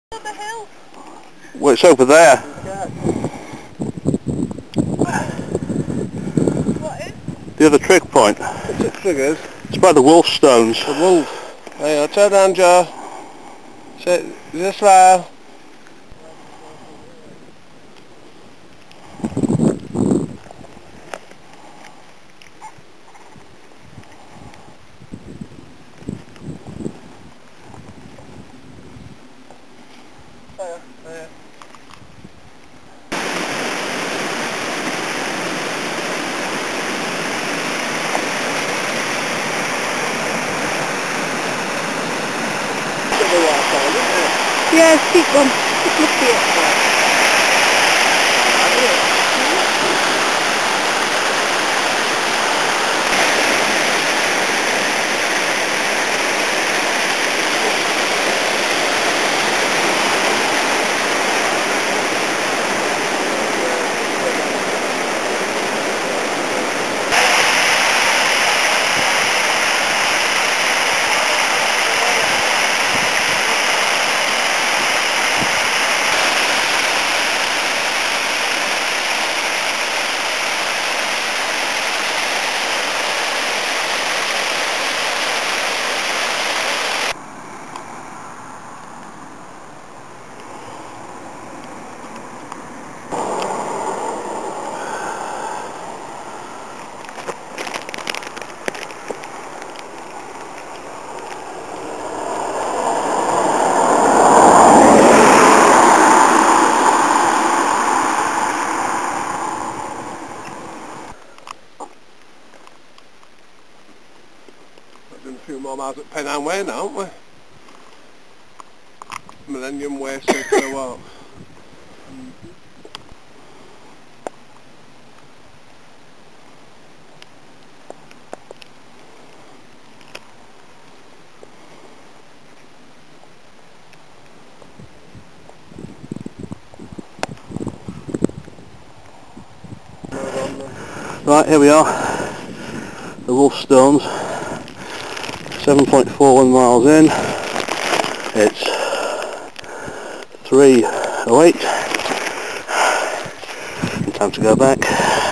What the hell? Well, it's over there. What is? The other trig point. What's it triggers? It's by the wolf stones. The wolf. There you go, turn down, Joe. Sit this way. There. Yeah, keep one. Just look at it. Doing a few more miles at Pennine Way now, aren't we? Millennium Way Circular Walk. Right, here we are. The wolf stones. 7.41 miles in. It's 3:08. Time to go back.